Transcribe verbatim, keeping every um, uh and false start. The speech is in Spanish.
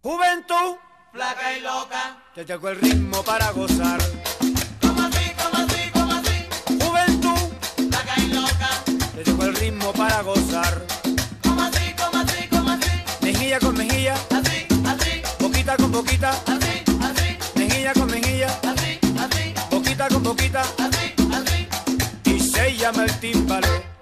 Juventud, flaca y loca. te tocó el ritmo para gozar. Como así, como así, como así. Juventud, Flaca y loca. te tocó el ritmo para gozar. Como así, como así, como así. Mejilla con mejilla, Así, así, boquita con boquita, así, así, mejilla con mejilla, así, así, boquita con boquita, así, así. y se llama el tímbalo.